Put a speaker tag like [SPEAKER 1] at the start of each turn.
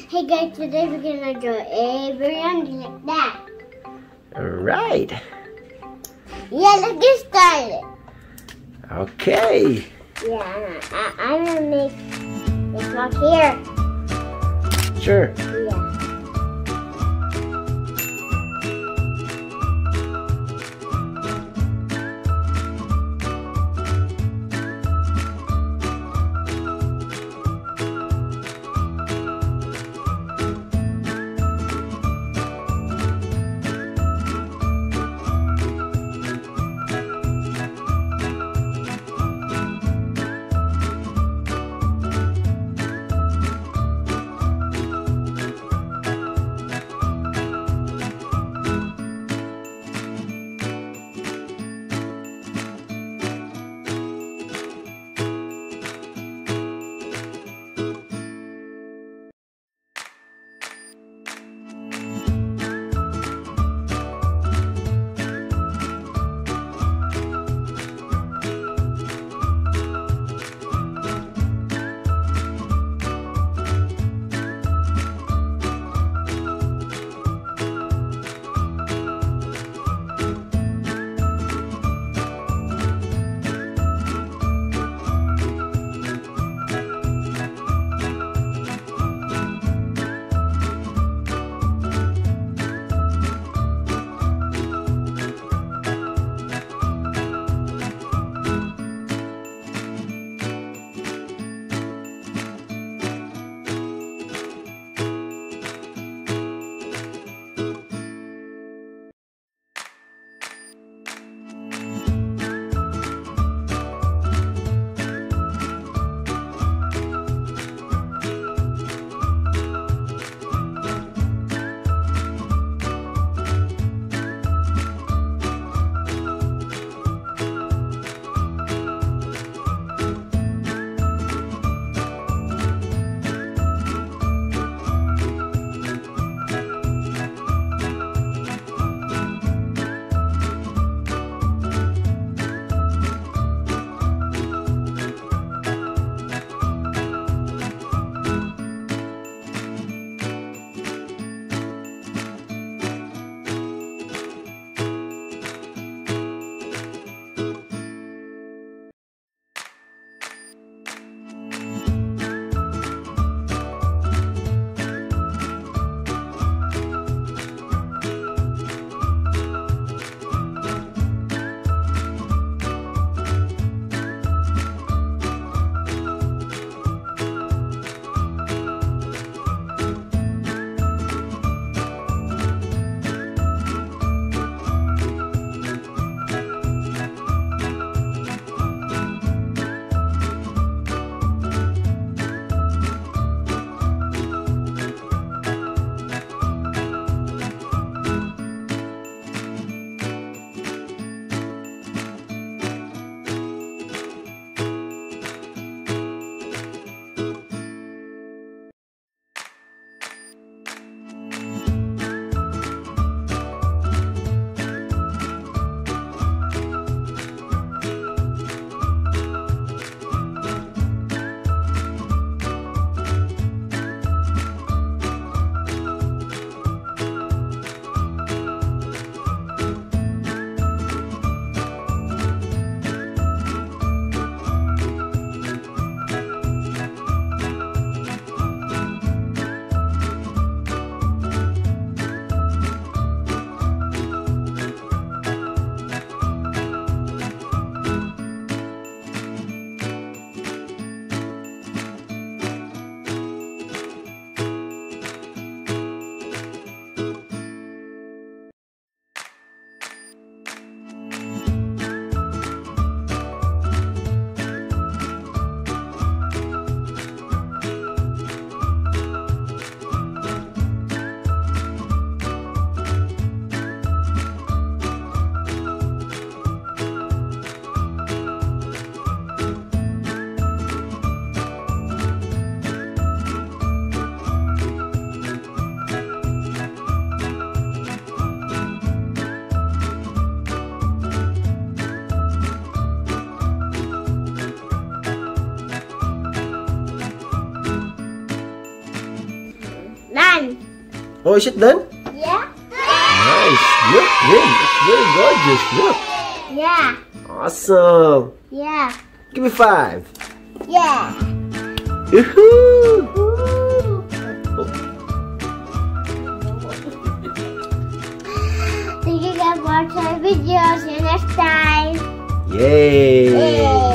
[SPEAKER 1] Hey guys, today we're gonna draw a biryani like that.
[SPEAKER 2] Alright.
[SPEAKER 1] Yeah, let's get started.
[SPEAKER 2] Okay.
[SPEAKER 1] Yeah, I'm gonna make this rock here.
[SPEAKER 2] Sure.
[SPEAKER 1] Yeah. Done.
[SPEAKER 2] Oh, is it done?
[SPEAKER 1] Yeah.
[SPEAKER 2] Nice. Look, Rin. It's very gorgeous. Look.
[SPEAKER 1] Yeah.
[SPEAKER 2] Awesome.
[SPEAKER 1] Yeah.
[SPEAKER 2] Give me 5.
[SPEAKER 1] Yeah.
[SPEAKER 2] Woohoo!
[SPEAKER 1] Ooh. Thank you guys for watching our video. See you next time.
[SPEAKER 2] Yay!
[SPEAKER 1] Yay.